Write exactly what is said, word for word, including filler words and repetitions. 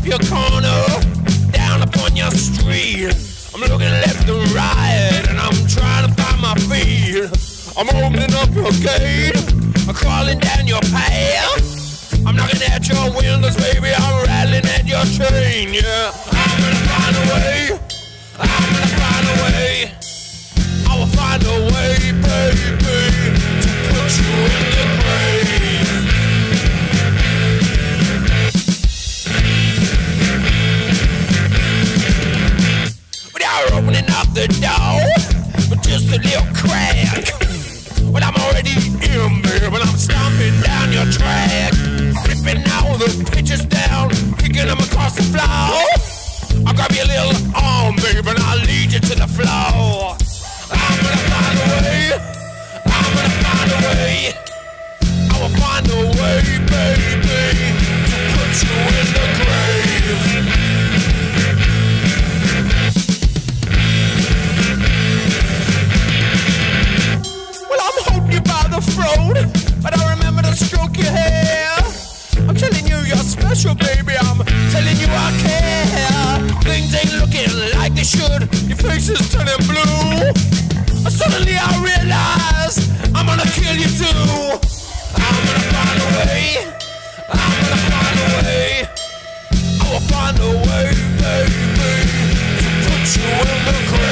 your corner, down upon your street. I'm looking left and right, and I'm trying to find my feet. I'm opening up your gate, I'm crawling down your path. I'm knocking at your windows, baby, I'm rattling at your chain, yeah. I'm gonna find a way, I'm gonna find a way. I will find a way, baby, to put you in the grave. Without opening up the door, with just a little crack. But I'm already in there, but I'm stomping down your track. Ripping all the pitches down, kicking them across the floor. I'll grab your little arm, baby, and I'll lead you to the floor. I'm gonna find a way, I'm gonna find a way. I will find a way, baby, to put you in the grave. Well, I'm holding you by the throat, but I remember to stroke your hair. I'm telling you you're special, baby, I'm telling you I care. Things ain't looking like they should, your face is turning blue. Suddenly I realize I'm gonna kill you too. I'm gonna find a way, I'm gonna find a way. I will find a way, baby, to put you in the grave.